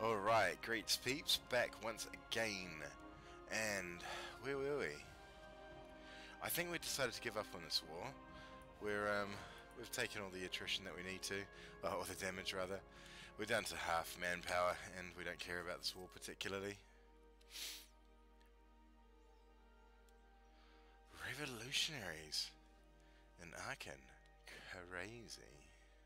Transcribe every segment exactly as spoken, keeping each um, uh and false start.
Alright, great peeps, back once again. And where were we? I think we decided to give up on this war. We're, um, we've taken all the attrition that we need to, well, or the damage rather. We're down to half manpower, and we don't care about this war particularly. Revolutionaries in Aachen. Crazy.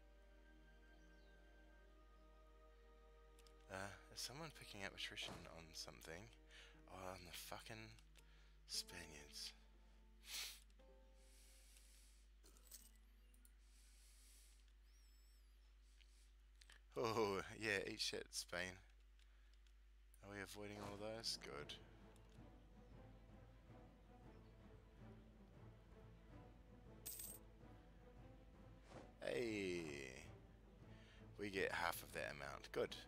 Uh, is someone picking up attrition on something? Oh, on the fucking Spaniards. Oh, yeah, eat shit, Spain. Are we avoiding all of those? Good. Hey! We get half of that amount. Good.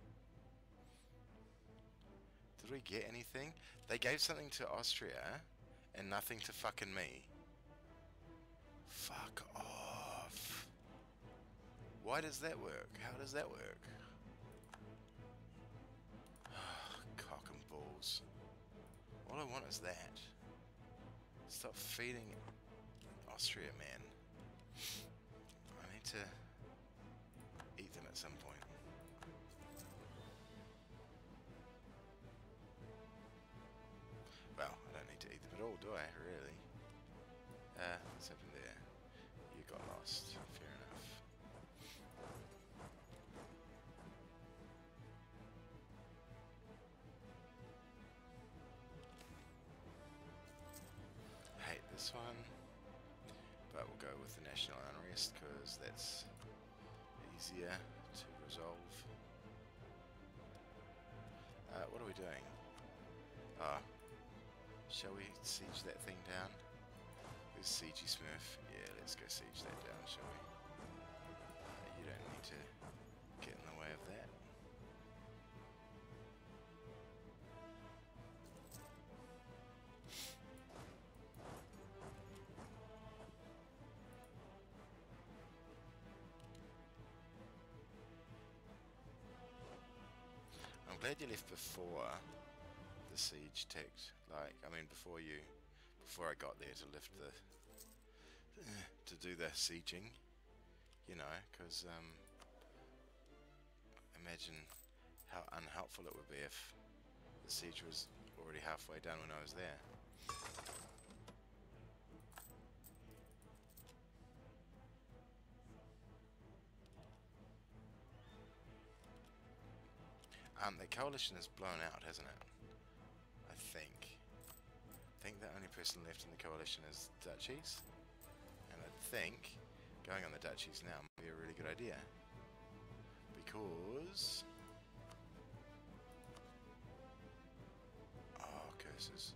Did we get anything? They gave something to Austria and nothing to fucking me. Fuck off. Why does that work? How does that work? Cock and balls. All I want is that. Stop feeding Austria, man. I need to eat them at some point. Well, I don't need to eat them at all, do I, really? Uh, what's happened there? You got lost. Fair enough. Hate this one. But we'll go with the national unrest, because that's easier to resolve. Uh, what are we doing? Ah. Shall we siege that thing down? Where's Siegey Smurf? Yeah, let's go siege that down, shall we? Uh, you don't need to get in the way of that. I'm glad you left before the siege ticked. Like, I mean, before you, before I got there to lift the, to do the sieging, you know, because um, imagine how unhelpful it would be if the siege was already halfway done when I was there. Um, the coalition has blown out, hasn't it? I think. I think the only person left in the coalition is duchies. And I think going on the duchies now might be a really good idea. Because... oh, curses.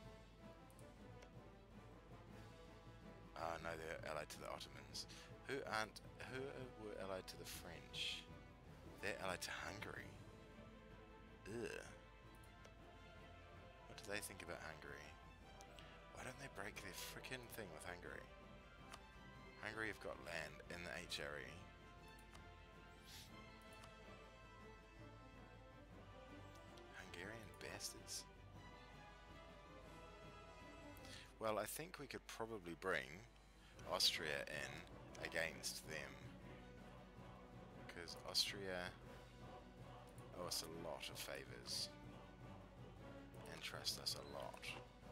Oh no, they're allied to the Ottomans. Who aren't... who were allied to the French? They're allied to Hungary. Ugh. What do they think about Hungary? Why don't they break their frickin' thing with Hungary? Hungary have got land in the H R E. Hungarian bastards. Well, I think we could probably bring Austria in against them. Because Austria owe us a lot of favours. And trust us a lot.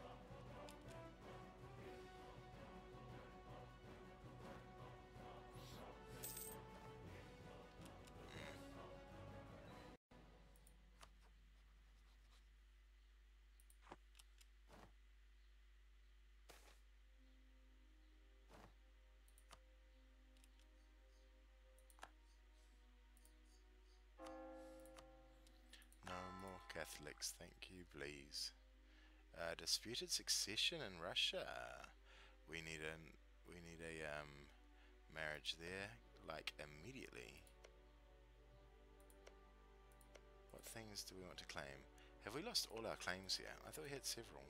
No more Catholics, thank you, please. Uh, disputed succession in Russia. We need a we need a um, marriage there, like immediately. What things do we want to claim? Have we lost all our claims here? I thought we had several.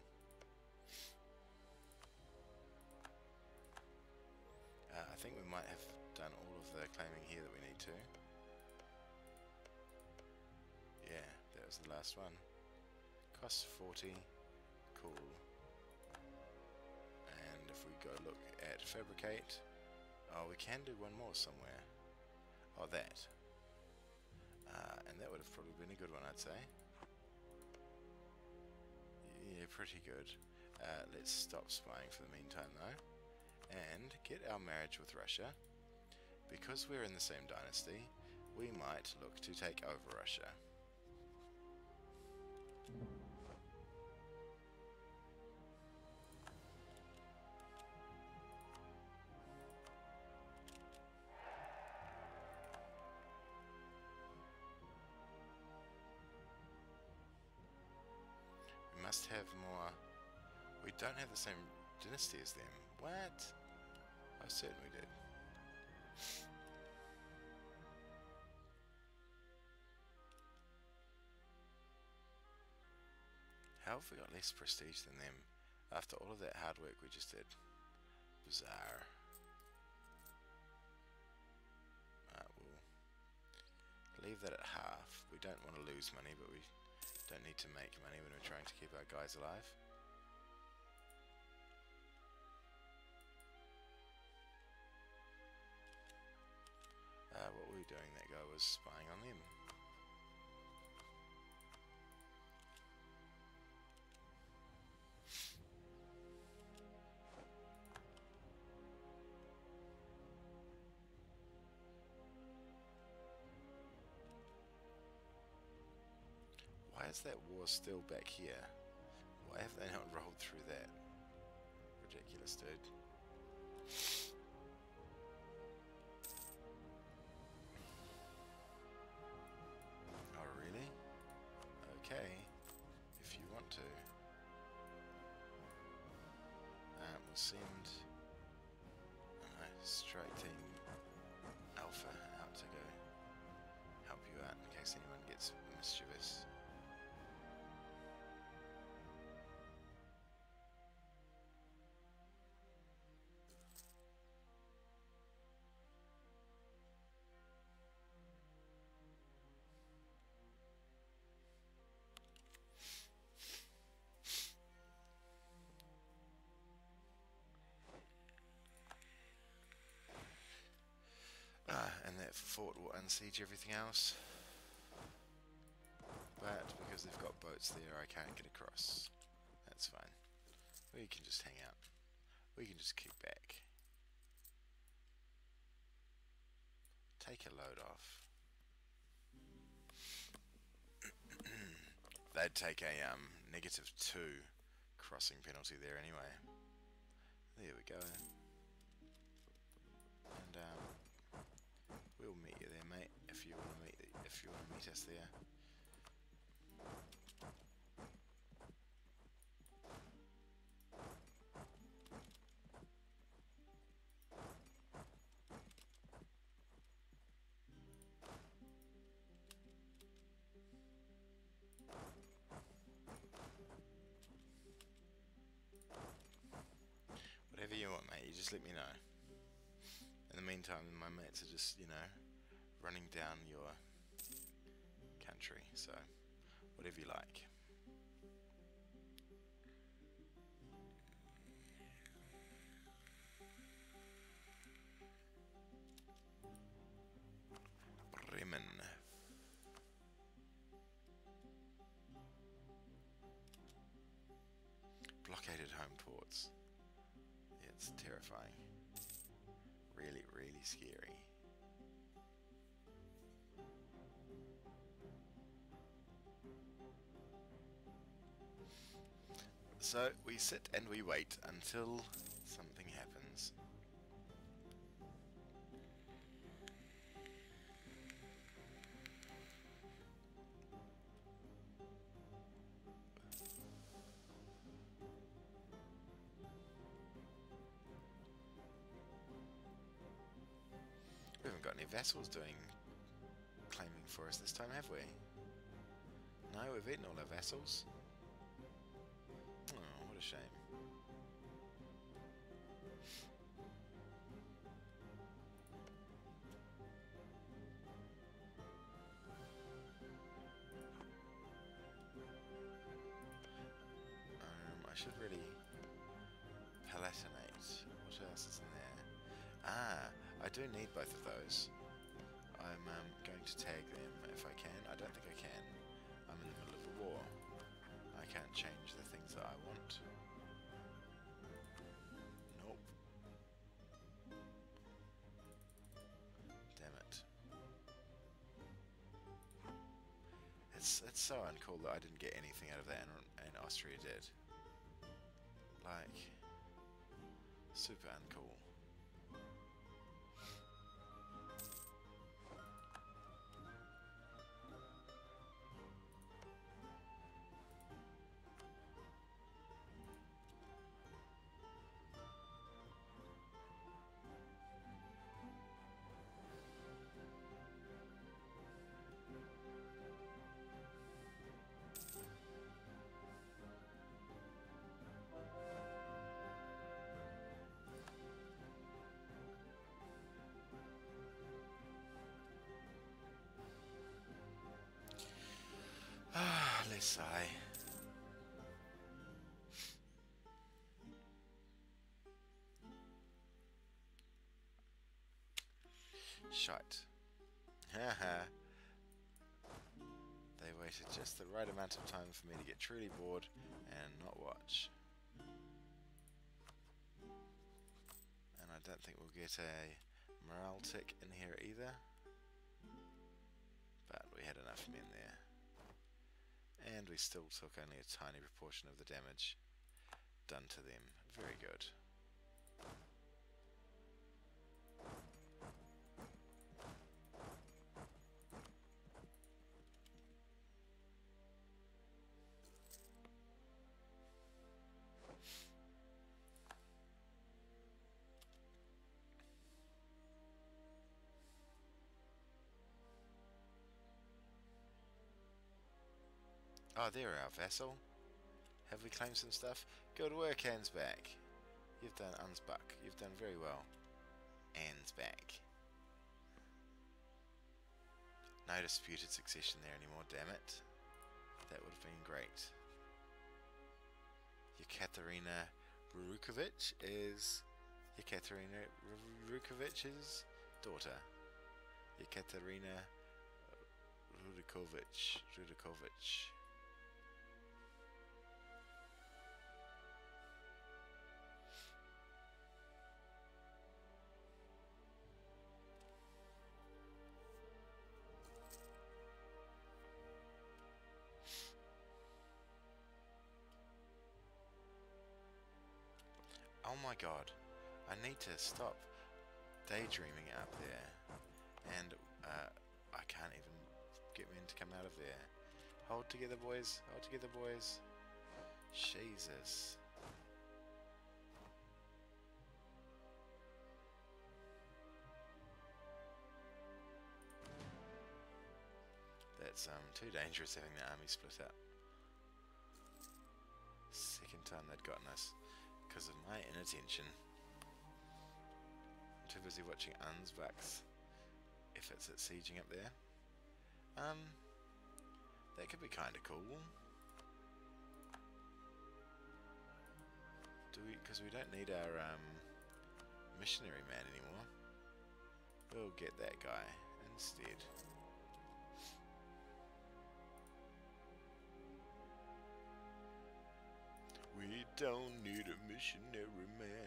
Uh, I think we might have done all of the claiming here that we need to. was the last one. Costs forty. Cool. And if we go look at fabricate, oh, we can do one more somewhere. Oh, that. Uh, and that would have probably been a good one, I'd say. Yeah, pretty good. Uh, let's stop spying for the meantime, though, and get our marriage with Russia. Because we're in the same dynasty, we might look to take over Russia. We must have more... We don't have the same dynasty as them. What? I certainly did. How have we got less prestige than them after all of that hard work we just did? Bizarre. Uh, we'll leave that at half. We don't want to lose money, but we don't need to make money when we're trying to keep our guys alive. Uh, what were we doing? That guy was spying on them. Why is that war still back here? Why have they not rolled through that? Ridiculous, dude. Oh, really? Okay. If you want to. Uh, we'll send uh, Strike Team Alpha out to go help you out in case anyone gets mischievous. Ah, and that fort will unsiege everything else. But because they've got boats there, I can't get across. That's fine. We can just hang out. We can just kick back. Take a load off. They'd take a um, negative two crossing penalty there anyway. There we go. And um, we'll meet you there, mate. If you want to meet, if you want to meet us there. Whatever you want, mate, you just let me know. In the meantime, my mates are just, you know, running down your country, so whatever you like. Bremen. Blockaded home ports. It's terrifying. Really, really scary. So we sit and we wait until something happens. We haven't got any vessels doing claiming for us this time, have we? No, we've eaten all our vessels. Oh, what a shame. do need both of those. I'm um, going to tag them if I can. I don't think I can. I'm in the middle of a war. I can't change the things that I want. Nope. Damn it. It's, it's so uncool that I didn't get anything out of that and, and Austria did. Like, super uncool. Ah, let's sigh. Shite. Haha. They waited just the right amount of time for me to get truly bored and not watch. And I don't think we'll get a morale tick in here either. But we had enough men there. And we still took only a tiny proportion of the damage done to them. Very good. Oh, there, our vassal. Have we claimed some stuff? Good work, Ansbach. You've done Ansbach. You've done very well. Ansbach. No disputed succession there anymore, damn it. That would have been great. Yekaterina Rurukovic is Yekaterina Rurukovic's daughter. Yekaterina Rurukovic. Rurukovic. Oh my god, I need to stop daydreaming up there, and uh, I can't even get men to come out of there. Hold together, boys, hold together, boys. Jesus. That's um, too dangerous having the army split up. Second time they'd gotten us. Because of my inattention. I'm too busy watching Ansbach's efforts at sieging up there. Um, that could be kind of cool. Do we? Because we don't need our um, missionary man anymore. We'll get that guy instead. We don't need a missionary man.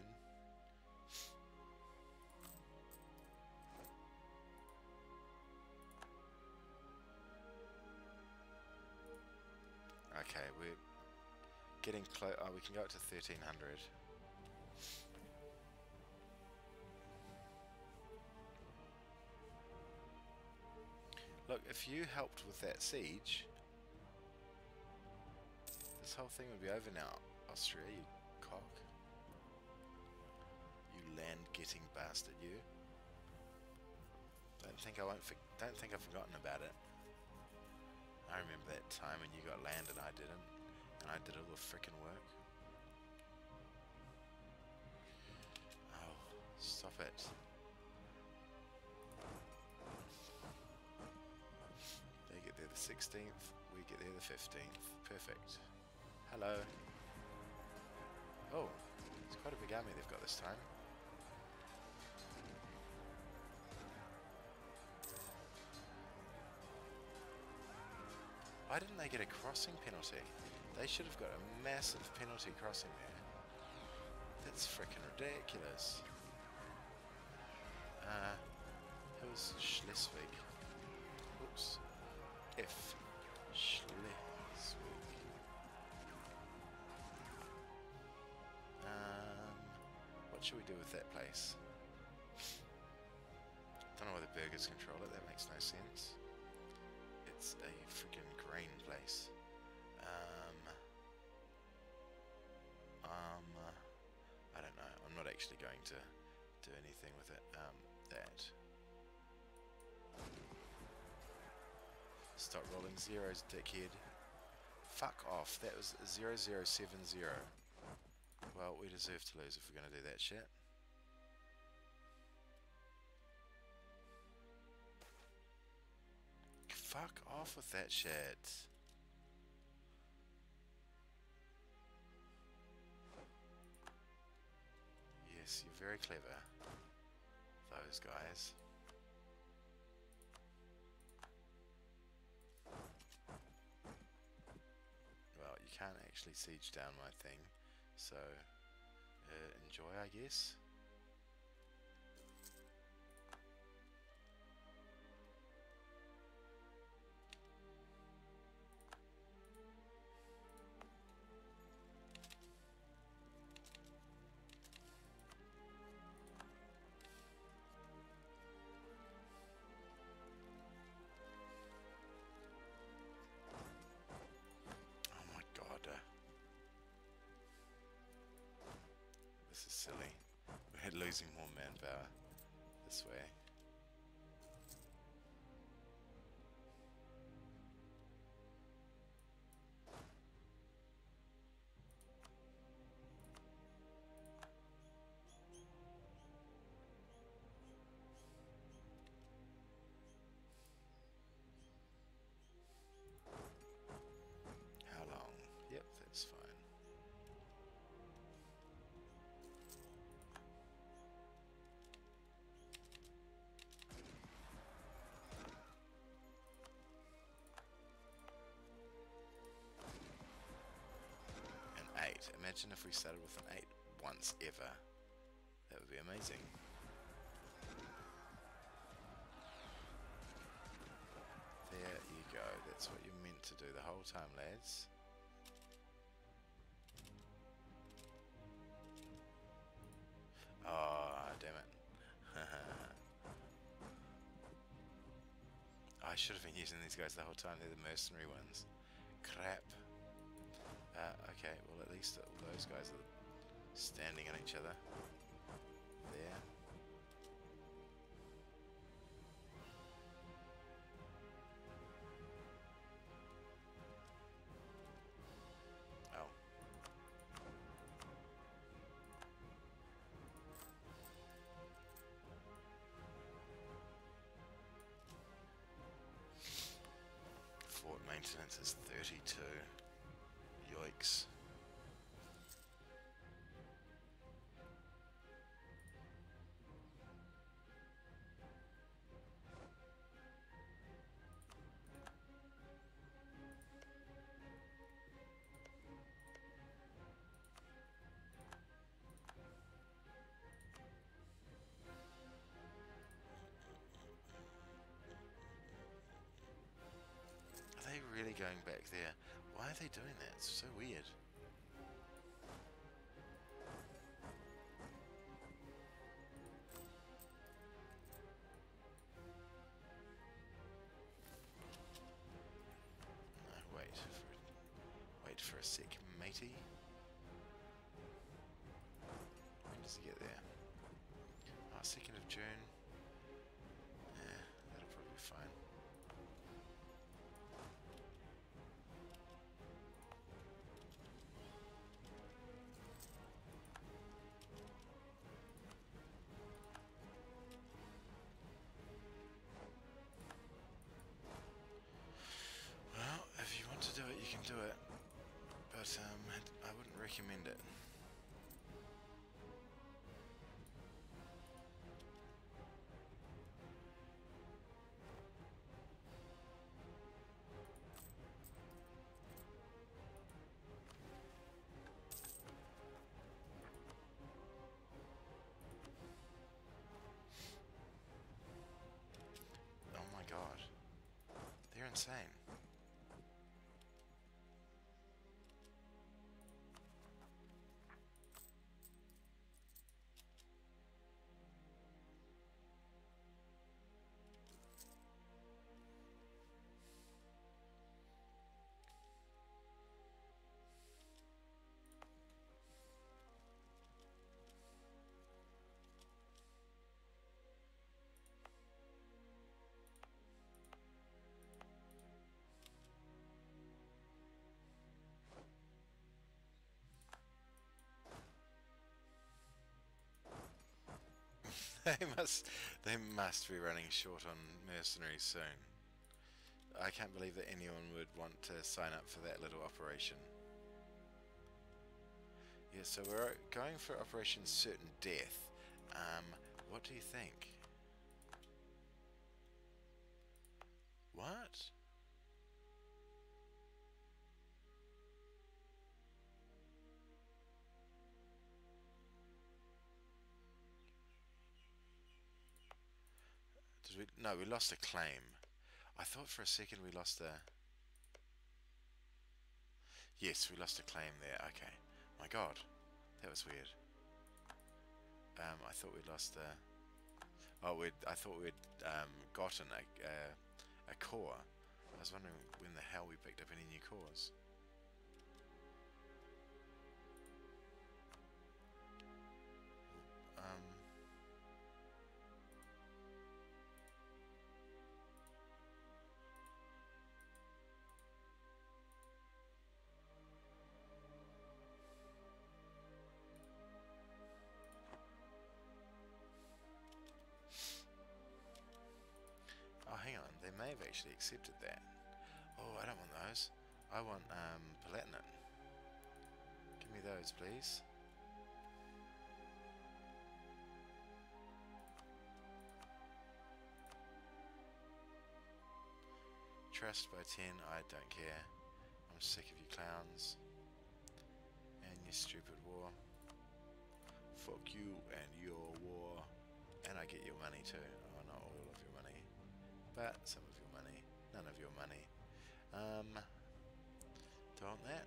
Okay, we're getting close. Oh, we can go up to thirteen hundred. Look, if you helped with that siege, this whole thing would be over now. Austria, you cock. You land-getting bastard, you. Don't think I won't. Don't think I've forgotten about it. I remember that time when you got land and I didn't, and I did all the frickin' work. Oh, stop it! They get there the sixteenth. We get there the fifteenth. Perfect. Hello. Oh, it's quite a big army they've got this time. Why didn't they get a crossing penalty? They should have got a massive penalty crossing there. That's freaking ridiculous. Uh, who's Schleswig? Oops. F. Schleswig. Um, what should we do with that place? Don't know why the burgers control it, that makes no sense. It's a freaking grain place. Um, um, I don't know. I'm not actually going to do anything with it. Um, that. Stop rolling zeros, dickhead. Fuck off. That was zero zero seven zero. Well, we deserve to lose if we're going to do that shit. Fuck off with that shit. Yes, you're very clever. Those guys. Well, you can't actually siege down my thing, so uh, enjoy, I guess. Silly. We're losing more manpower this way. How long? Yep, that's fine. Imagine if we started with an eight once ever. That would be amazing. There you go. That's what you're meant to do the whole time, lads. Oh, damn it. I should have been using these guys the whole time. They're the mercenary ones. Crap. Uh, okay, well at least all those guys are standing on each other. There. Oh. Fort maintenance is thirty-two. Yikes. Are they really going back there? Why are they doing that? It's so weird. No, wait for it. Wait for a sec, matey. When does he get there? Oh, second of June. Yeah, that'll probably be fine. Well, if you want to do it, you can do it. But um, I wouldn't recommend it. insane. They must, they must be running short on mercenaries soon. I can't believe that anyone would want to sign up for that little operation. Yeah, so we're going for Operation Certain Death. Um, what do you think? What? Did we? No, we lost a claim. I thought for a second we lost a... Yes, we lost a claim there. Okay. My God, that was weird. Um, I thought we'd lost a... Oh, we'd, I thought we'd um, gotten a, a, a core. I was wondering when the hell we picked up any new cores. Um... Oh, hang on, they may have actually accepted that. Oh, I don't want those. I want um, platinum. Give me those, please. Trust by ten, I don't care. I'm sick of you clowns. And your stupid war. Fuck you and your war. And I get your money too. Oh, not all of your money. But some of your money. None of your money. Um, do I want that?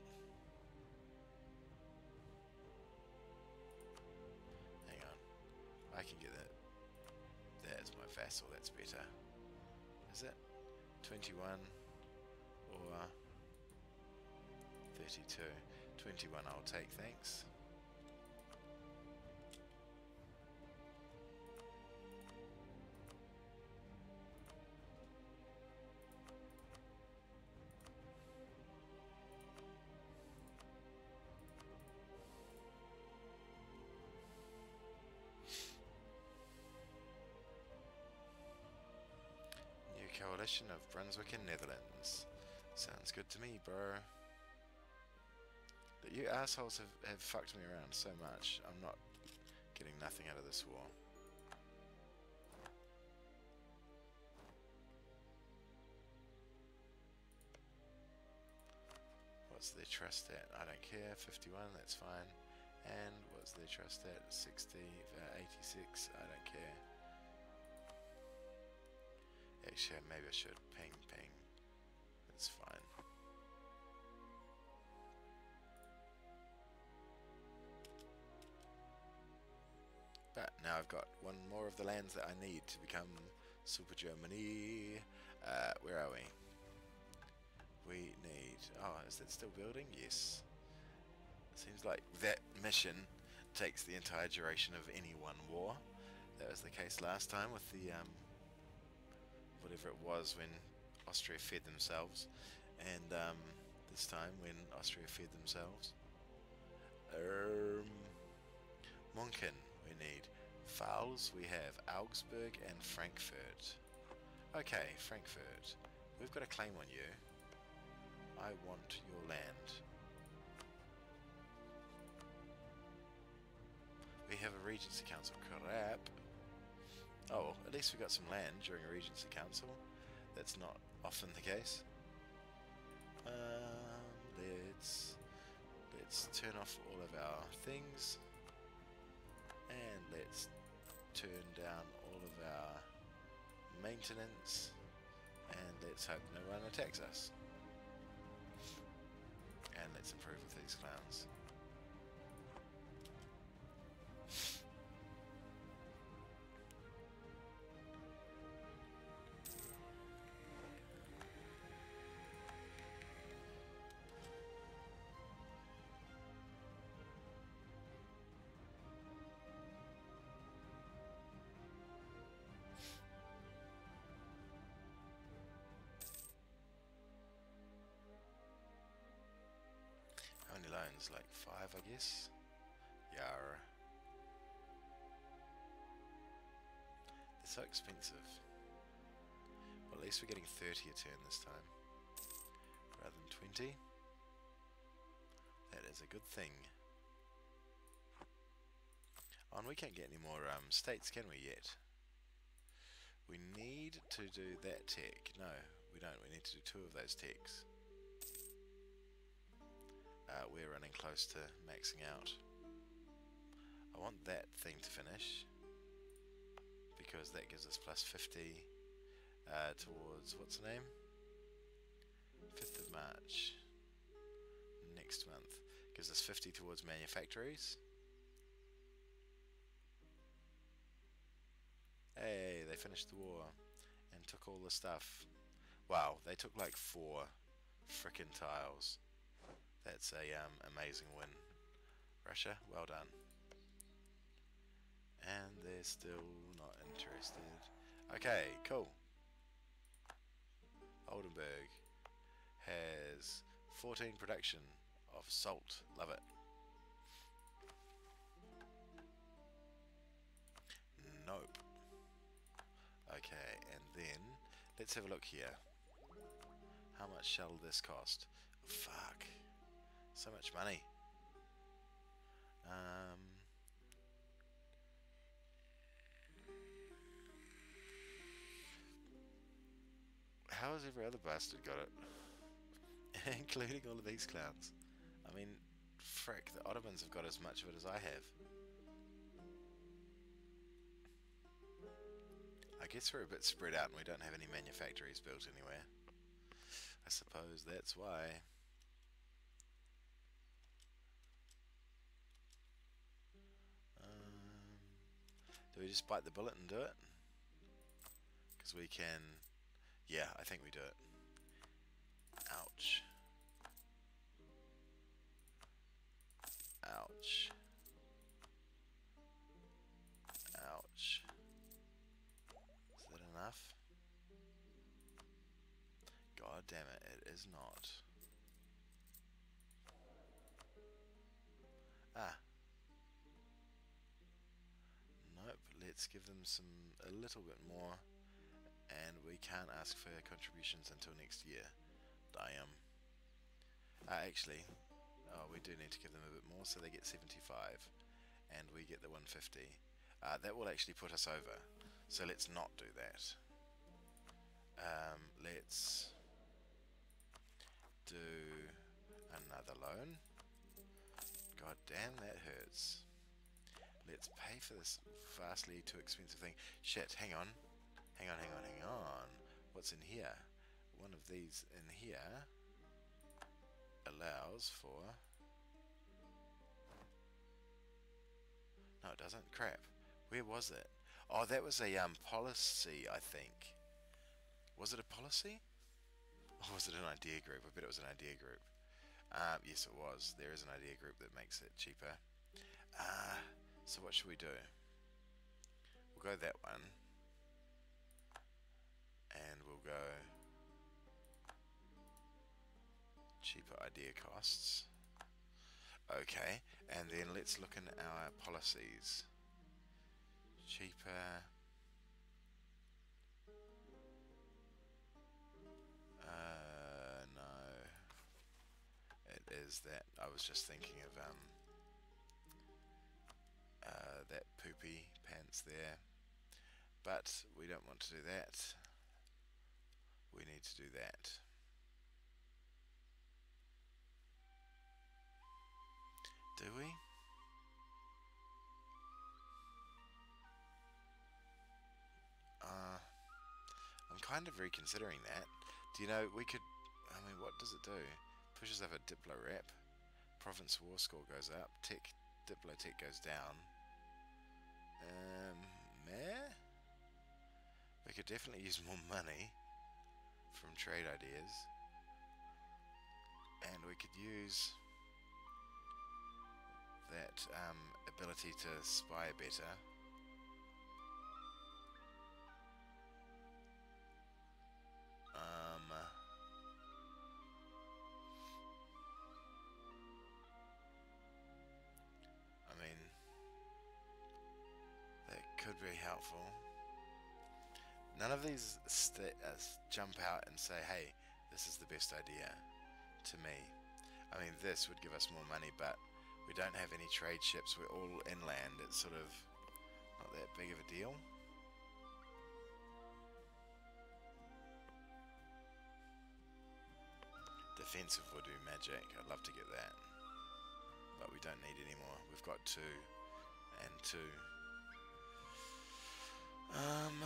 Hang on. I can get that. That's my vassal, that's better. Is it? twenty-one or thirty-two. twenty-one I'll take, thanks. Coalition of Brunswick and Netherlands. Sounds good to me, bro. But you assholes have, have fucked me around so much. I'm not getting nothing out of this war. What's their trust at? I don't care. fifty-one, that's fine. And what's their trust at? sixty, uh, eighty-six, I don't care. Actually, maybe I should. Ping, ping. It's fine. But now I've got one more of the lands that I need to become Super Germany. Uh, where are we? We need... Oh, is that still building? Yes. Seems like that mission takes the entire duration of any one war. That was the case last time with the... Um, whatever it was when Austria fed themselves, and um, this time when Austria fed themselves. Um, Munchen we need. Pfalz we have Augsburg and Frankfurt. Okay, Frankfurt. We've got a claim on you. I want your land. We have a Regency Council. Crap. Oh, well, at least we got some land during a Regency Council. That's not often the case. Um, let's let's turn off all of our things, and let's turn down all of our maintenance, And let's hope no one attacks us. And let's improve with these clowns. How many loans? Like five, I guess? Yara. They're so expensive. Well, at least we're getting thirty a turn this time, rather than twenty. That is a good thing. Oh, and we can't get any more um, states, can we, yet? We need to do that tech. No, we don't. We need to do two of those techs. Uh, we're running close to maxing out. I want that thing to finish, because that gives us plus fifty uh, towards, what's the name? fifth of March. Next month. Gives us fifty towards manufactories. Hey, they finished the war and took all the stuff. Wow, they took like four frickin' tiles. That's a um, amazing win. Russia, well done. And they're still not interested. Okay, cool. Oldenburg has fourteen production of salt. Love it. Nope. Okay, and then let's have a look here. How much shall this cost? Oh, fuck. So much money. Um, how has every other bastard got it? Including all of these clowns. I mean, frick, the Ottomans have got as much of it as I have. I guess we're a bit spread out and we don't have any manufactories built anywhere. I suppose that's why. Um, do we just bite the bullet and do it? Because we can... Yeah, I think we do it. Ouch. Ouch. Ouch. Is that enough? God damn it, it is not. Ah. Nope, let's give them some, a little bit more. And we can't ask for contributions until next year. Damn. Uh, actually, oh, we do need to give them a bit more, so they get seventy-five. And we get the one fifty. Uh, that will actually put us over. So let's not do that. Um, let's do another loan. God damn, that hurts. Let's pay for this vastly too expensive thing. Shit, hang on. Hang on, hang on, hang on. What's in here? One of these in here allows for... No, it doesn't. Crap. Where was it? Oh, that was a um, policy, I think. Was it a policy? Or was it an idea group? I bet it was an idea group. Um, yes, it was. There is an idea group that makes it cheaper. Uh, so what should we do? We'll go that one. And we'll go cheaper idea costs. Okay, and then let's look in our policies. Cheaper. Uh, no. It is that. I was just thinking of um uh, that poopy pants there. But we don't want to do that. We need to do that. Do we? Uh, I'm kind of reconsidering that. Do you know, we could, I mean, what does it do? Pushes up a Diplo rep, Province War score goes up, Tech, Diplo Tech goes down. Um, meh? We could definitely use more money from trade ideas. And we could use that um, ability to spy better. Um, I mean, that could be helpful. None of these st uh, jump out and say, hey, this is the best idea to me. I mean, this would give us more money, but we don't have any trade ships. We're all inland. It's sort of not that big of a deal. Defensive voodoo magic. I'd love to get that. But we don't need any more. We've got two and two. Um...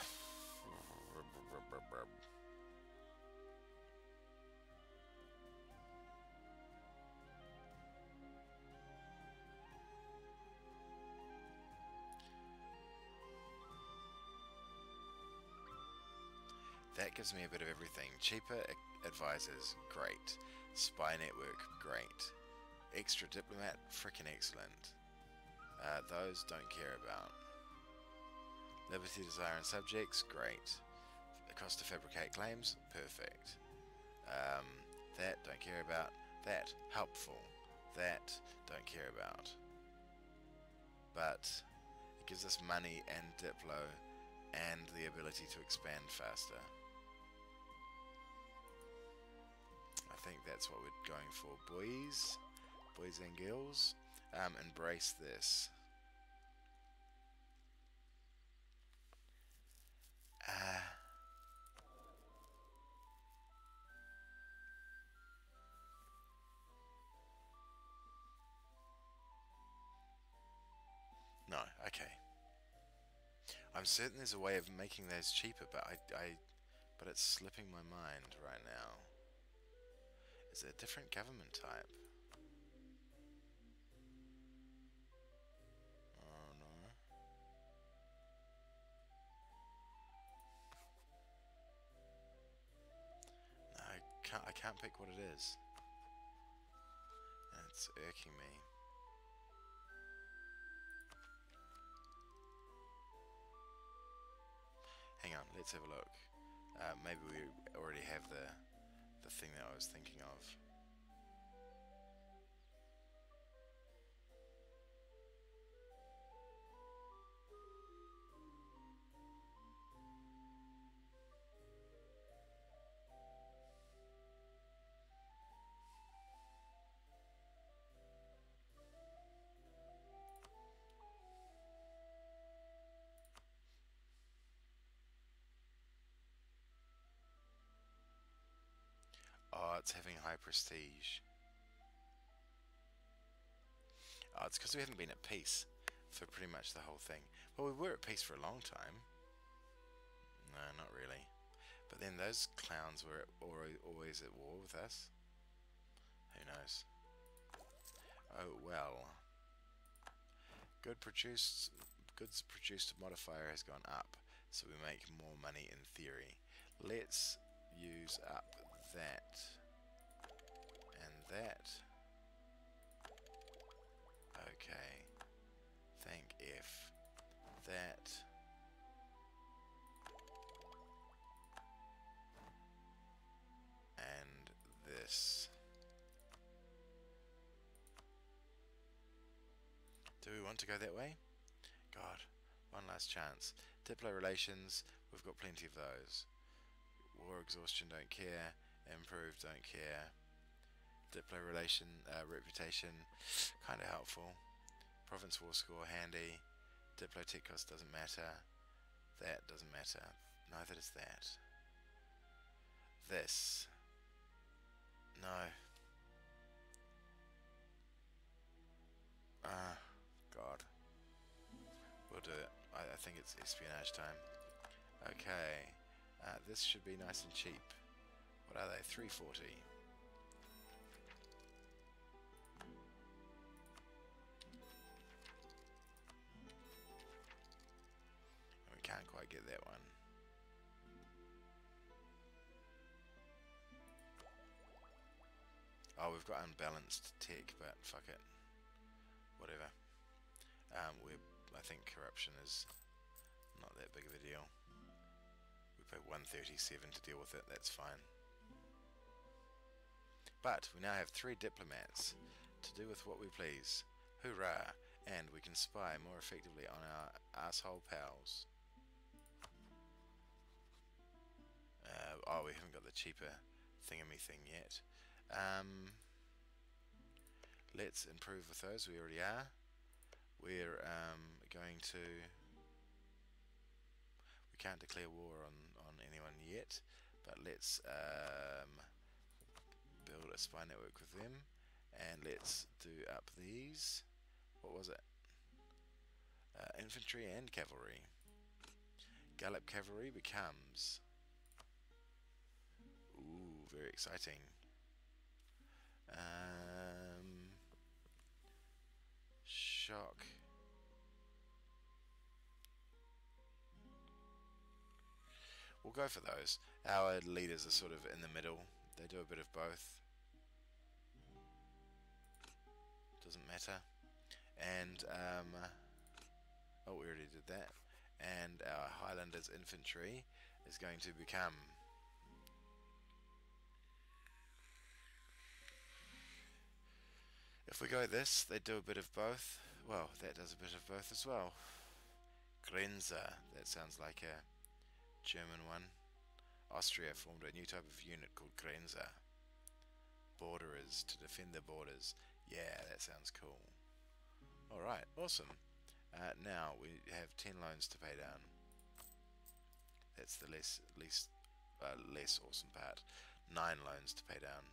That gives me a bit of everything. Cheaper advisors, great. Spy network, great. Extra diplomat, frickin' excellent. Uh, those don't care about. Liberty, desire, and subjects, great. The cost to fabricate claims, perfect. Um, that, don't care about. That, helpful. That, don't care about. But it gives us money and Diplo and the ability to expand faster. I think that's what we're going for, boys. Boys and girls. Um, embrace this. Uh, no, okay. I'm certain there's a way of making those cheaper, but I, I, but it's slipping my mind right now. Is it a different government type? Oh no. No, I can't. I can't pick what it is. And it's irking me. Hang on, let's have a look. Uh, maybe we already have the the thing that I was thinking of. Oh, it's having high prestige. Oh, it's because we haven't been at peace for pretty much the whole thing. Well, we were at peace for a long time. No, not really. But then those clowns were always at war with us. Who knows? Oh well. Good produced, goods produced modifier has gone up, so we make more money in theory. Let's use up that and that. Okay. Thank F. That. And this. Do we want to go that way? God, one last chance. Diplo relations, we've got plenty of those. War exhaustion, don't care. Improve, don't care. Diplo relation, uh, reputation, kind of helpful. Province war score, handy. Diplo tech cost doesn't matter. That doesn't matter. Neither does that. This. No. Ah, God. We'll do it. I, I think it's espionage time. Okay. Uh, this should be nice and cheap. What are they? three forty. And we can't quite get that one. Oh, we've got unbalanced tech, but fuck it. Whatever. Um, we're, I think corruption is not that big of a deal. We pay one thirty-seven to deal with it, that's fine. But we now have three diplomats to do with what we please. Hoorah! And we can spy more effectively on our asshole pals. Uh, oh, we haven't got the cheaper thingamy thing yet. Um, let's improve with those. We already are. We're um, going to. We can't declare war on on anyone yet, but let's um, build a spy network with them, and let's do up these. What was it? Uh, infantry and cavalry. Gallop cavalry becomes. Ooh, very exciting. Um, shock. We'll go for those. Our leaders are sort of in the middle. They do a bit of both. Doesn't matter. And, um, oh, we already did that. And our Highlanders infantry is going to become. If we go this, they do a bit of both. Well, that does a bit of both as well. Grenzer, that sounds like a German one. Austria formed a new type of unit called Grenzer. Borderers, to defend their borders. Yeah, that sounds cool. Alright, awesome. Uh, now, we have ten loans to pay down. That's the less, least, uh, less awesome part. nine loans to pay down.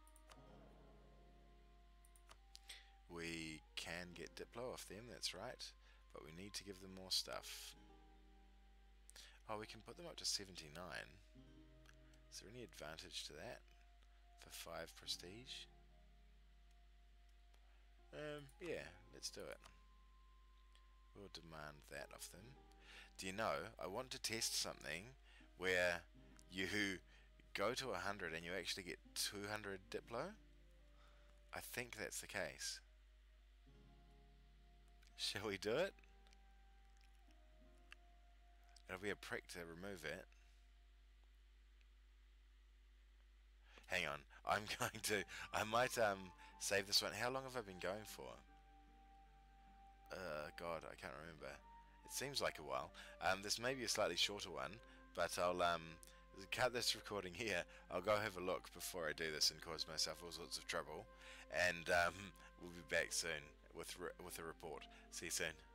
We can get Diplo off them, that's right, but we need to give them more stuff. Oh, we can put them up to seventy-nine. Is there any advantage to that? For five prestige? Um, yeah, let's do it. We'll demand that of them. Do you know, I want to test something where you go to one hundred and you actually get two hundred Diplo. I think that's the case. Shall we do it? It'll be a prick to remove it. Hang on, I'm going to, I might um save this one. How long have I been going for? Uh, God, I can't remember. It seems like a while. Um, this may be a slightly shorter one, but I'll um cut this recording here. I'll go have a look before I do this and cause myself all sorts of trouble. And um, we'll be back soon with re with a report. See you soon.